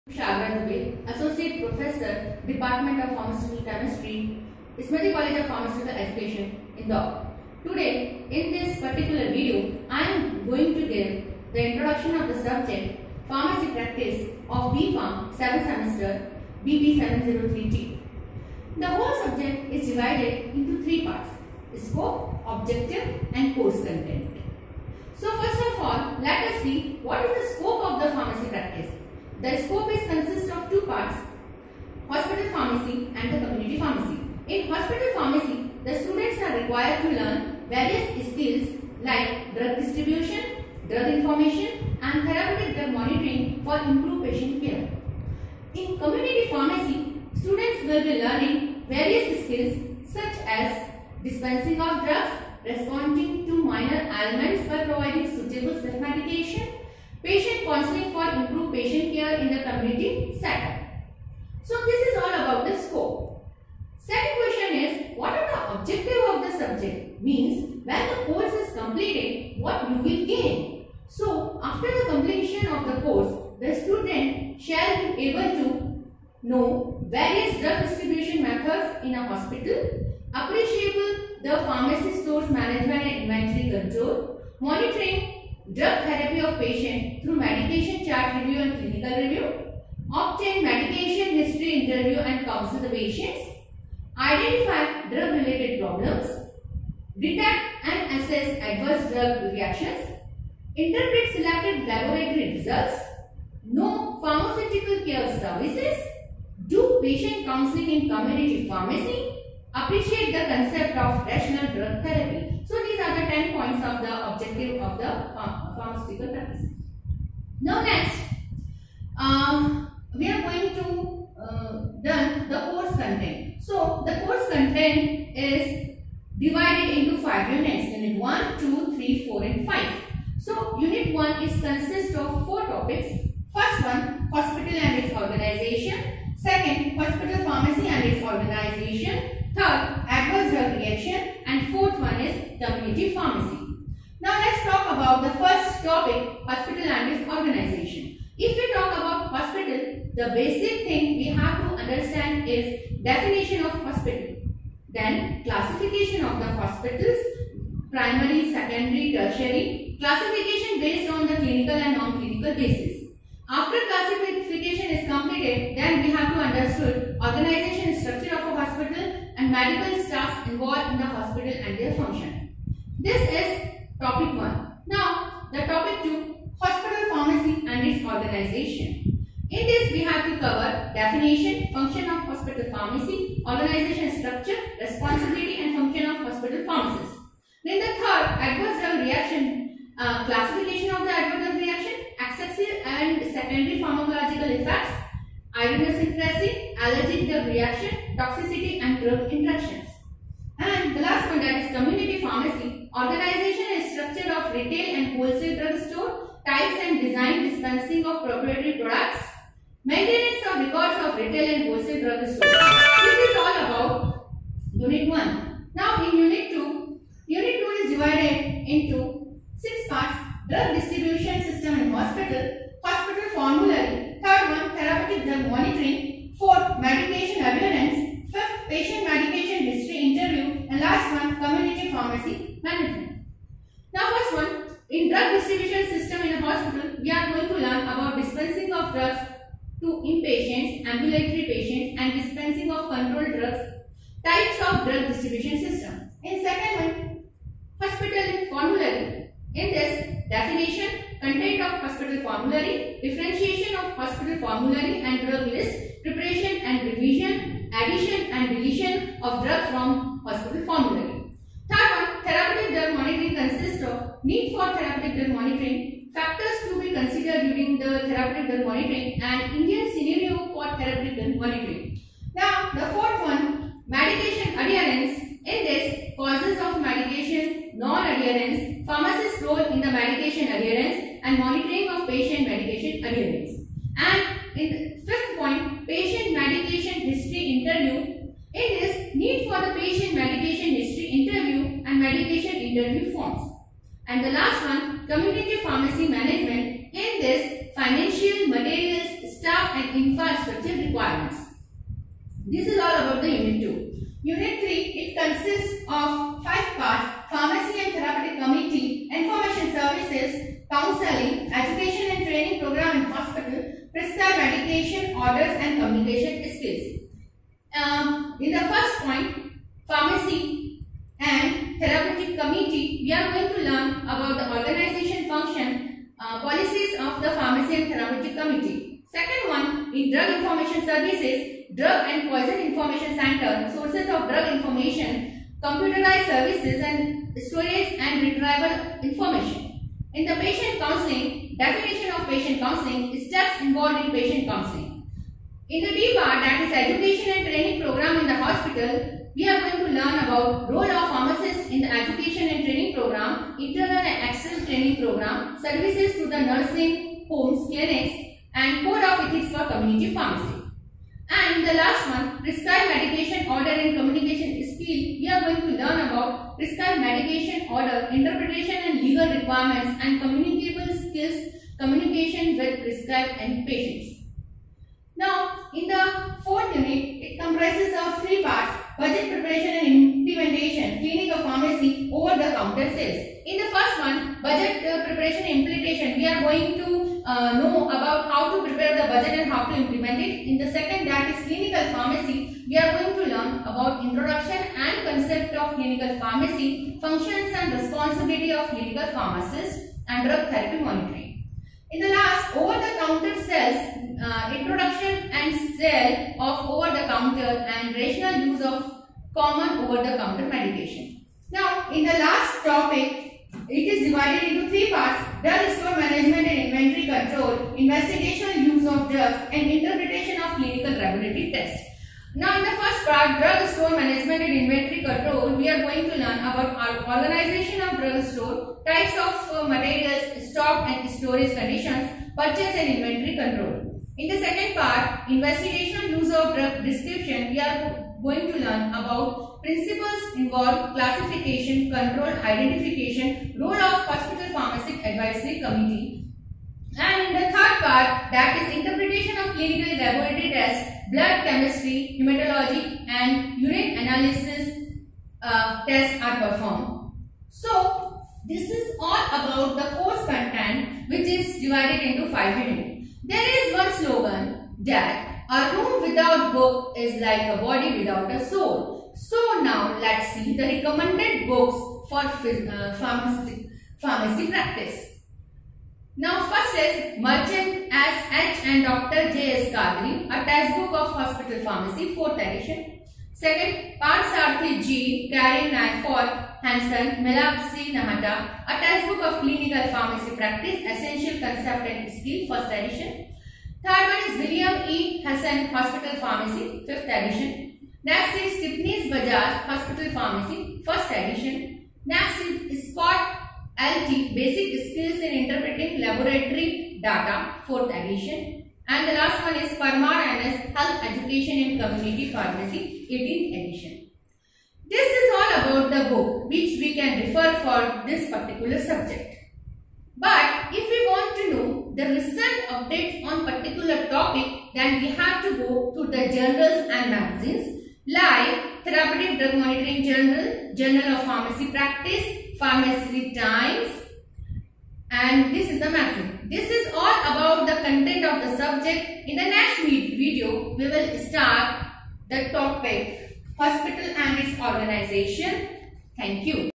Shagra Dubey, Associate Professor, Department of Pharmaceutical Chemistry, Smriti College of Pharmaceutical Education, Indore. Today, in this particular video, I am going to give the introduction of the subject Pharmacy Practice of B.Pharm 7th semester BP 703T. The whole subject is divided into three parts: scope, objective and course content. So first of all, let us see what is the scope of the pharmacy practice. The scope consists of two parts: hospital pharmacy and the community pharmacy. In hospital pharmacy, the students are required to learn various skills like drug distribution, drug information and therapeutic drug monitoring for improved patient care. In community pharmacy, students will be learning various skills such as dispensing of drugs, responding to minor ailments by providing suitable self-medication, patient counseling for improved patient care in the community setup. So this is all about the scope. Second question is, what are the objective of the subject? Means when the course is completed, what you will gain. So after the completion of the course, the student shall be able to know various drug distribution methods in a hospital, appreciable the pharmacy stores management and inventory control, monitoring drug therapy of patient through medication chart review and clinical review, obtain medication history interview and counsel the patients, identify drug related problems, detect and assess adverse drug reactions, interpret selected laboratory results, know pharmaceutical care services, do patient counseling in community pharmacy, appreciate the concept of rational drug therapy. So these are the 10 points of the objective of the pharmaceutical practice. Now next, we are going to done the course content. So the course content is divided into 5 units: unit 1, 2, 3, 4 and 5. So unit 1 is consists of 4 topics. First one, hospital and its organization. Second, hospital pharmacy and its organization. Third, adverse drug reaction, and fourth one is community pharmacy. Now let's talk about the first topic, hospital and its organization. If we talk about hospital, the basic thing we have to understand is definition of hospital, then classification of the hospitals, primary, secondary, tertiary, classification based on the clinical and non-clinical basis. After classification is completed, then we have to understand organization structure of a hospital and medical staff involved in the hospital and their function. This is topic 1. Now, the topic 2, hospital pharmacy and its organization. In this, we have to cover definition, function of hospital pharmacy, organization structure, responsibility and function of hospital pharmacist. Then the third, adverse drug reaction, classification of the adverse drug reaction, excessive and secondary pharmacological effects, idiosyncrasy, allergic drug reaction, toxicity and drug interactions. And the last one, that is community pharmacy, organization and structure of retail and wholesale drug store, types and design dispensing of proprietary products, maintenance of records of retail and wholesale drug store. This is all about unit 1. Now in unit 2 is divided into 6 parts: drug distribution system in hospital, hospital formulary, third one therapeutic drug monitoring, fourth medication adherence, fifth patient medication history interview, and last one community pharmacy management. Now first one, in drug distribution system in a hospital, we are going to learn about dispensing of drugs to inpatients, ambulatory patients and dispensing of controlled drugs, types of drug distribution system. In second one, hospital formulary. In this, definition, content of hospital formulary, differentiation of hospital formulary and drug list, preparation and revision, addition and deletion of drugs from hospital formulary. Third one, therapeutic drug monitoring consists of need for therapeutic drug monitoring, factors to be considered during the therapeutic drug monitoring, and Indian scenario for therapeutic drug monitoring. Now, the fourth one, medication adherence. In this, causes of medication non-adherence, pharmacist's role in the medication adherence, and monitoring of patient medication adherence. And in the fifth point, patient medication history interview. In this, need for the patient medication history interview and medication interview forms. And the last one, community pharmacy management. In this, financial, materials, staff and infrastructure requirements. This is all about the Unit 2. Unit 3, it consists of 5 parts: Pharmacy and Therapeutic Committee, Information Services, Counseling, Education and Training Program in Hospital, Prescribed Medication, Orders and Communication Skills. In the first point, Pharmacy and Therapeutic Committee, we are going to learn about the organization, function, policies of the Pharmacy and Therapeutic Committee. Second one, in Drug Information Services, Drug and Poison Information Center, sources of drug information, computerized services and storage and retrieval information. In the patient counseling, definition of patient counseling, steps involved in patient counseling. In the D part, that is education and training program in the hospital, we are going to learn about role of pharmacists in the education and training program, internal and external training program, services to the nursing homes, clinics, and code of ethics for community pharmacy. And the last one, prescribed medication order and communication skill, we are going to learn about prescribed medication order, interpretation and legal requirements, and communicable skills, communication with prescribed and patients. Now, in the fourth unit, it comprises of 3 parts: budget preparation and implementation, clinical pharmacy, over-the-counter sales. In the first one, budget preparation and implementation, we are going to know about how to prepare the budget and how to implement it. In the second, that is clinical pharmacy, we are going to learn about introduction and concept of clinical pharmacy, functions and responsibility of clinical pharmacists, and drug therapy monitoring. In the last, over-the-counter sales, introduction and sale of over-the-counter and rational use of common over-the-counter medication. Now, in the last topic, it is divided into 3 parts: drug store management and inventory control, investigational use of drugs, and interpretation of clinical regulatory tests. Now, in the first part, drug store management and inventory control, we are going to learn about organization of drug store, types of materials, stock and storage conditions, purchase and inventory control. In the second part, investigational use of drug prescription, we are going to learn about principles involved, classification, control, identification, role of hospital pharmacy advisory committee. And in the third part, that is interpretation of clinical laboratory tests, blood chemistry, hematology, and urine analysis tests are performed. So, this is all about the course content, which is divided into 5 units. There is one slogan that a room without book is like a body without a soul. So now let's see the recommended books for pharmacy practice. Now first is Merchant S.H. and Dr. J.S. Kadri, a textbook of hospital pharmacy, 4th edition. Second, Parsarthi G. Karen Nyford Hansen, Melapsi Nahata, a textbook of clinical pharmacy practice, essential concept and skill, 1st edition. Third one is William E. Hassan, Hospital Pharmacy, 5th edition. Next is Tipnis Bajaj, Hospital Pharmacy, 1st edition. Next is Scott L.T. Basic Skills in Interpreting Laboratory Data, 4th edition. And the last one is Parmar N.S. Health Education and Community Pharmacy, 18th edition. This is all about the book which we can refer for this particular subject. But if we want to know the recent updates on particular topic, then we have to go to the journals and magazines like Therapeutic Drug Monitoring Journal, Journal of Pharmacy Practice, Pharmacy Times, and this is the magazine. This is all about the content of the subject. In the next video, we will start the topic Hospital and its organization. Thank you.